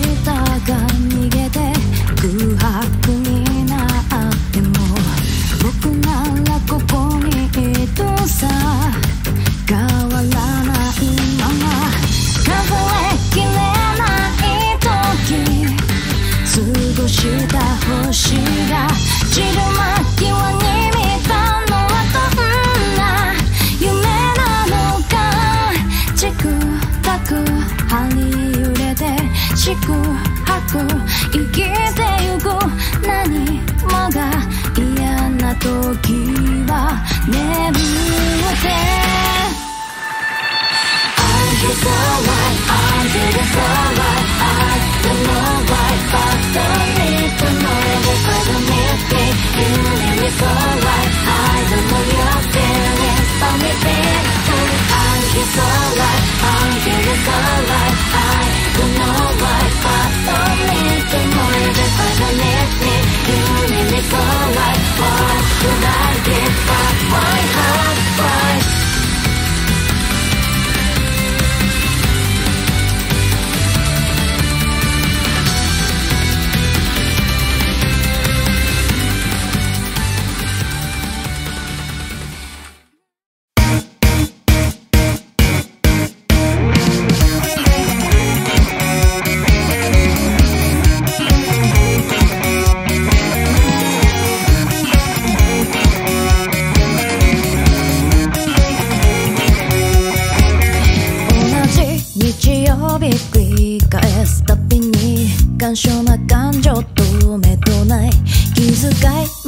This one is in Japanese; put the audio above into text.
したが逃げて空白になっても僕ならここにいるさ。変わらないまま数えきれない時過ごした星が散る間際に見たのはどんな夢なのか。チクタク張り揺れて四苦八苦生きてゆく。何もが嫌な時は眠ってI feel so right, I feel so right, I don't know why, but don't need to know if I don't need me. You need me so right, I don't know your feelings, but me feel good. I feel so right, I feel so right, I don't know why, but don't need to know if I don't need me. You need me so right, why would I give up my heart, why?繰り返すたびに感傷な感情止めとない気遣い